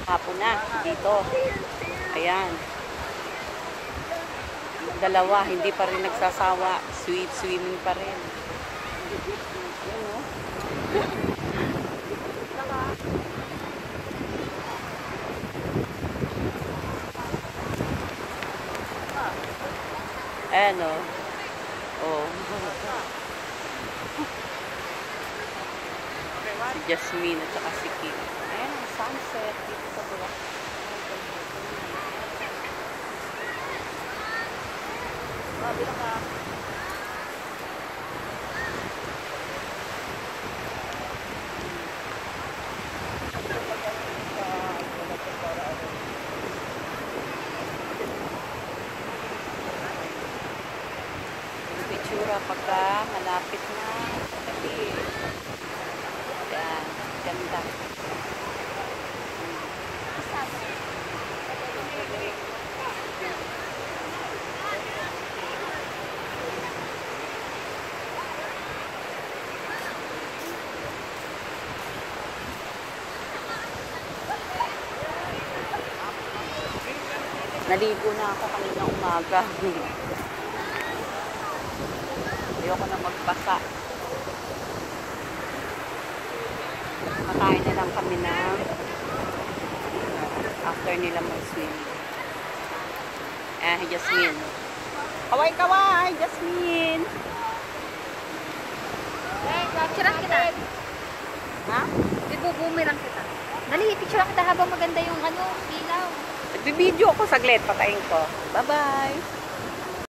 Hapon na dito. Ayan. Dalawa, hindi pa rin nagsasawa. Swimming pa rin. Ayan, oh. Ayan, oh. Oh. Si Jasmine at saka si Kim. Ayan, ang sunset dito sa Boracay. Bilang ka. Pictura pagka malapit na gabi. Ayan, ganda. Naligo na ako kanina umaga. Ayoko na magbasa. Makain na lang kami na after nila mag-swim. Jasmine. Kaway-kaway, Jasmine. Picturean kita. Ha? Ibubumirang kita. Dali, picturean kita habang maganda yung ilaw. Nagbibideo ako saglit, patayin ko. Bye-bye.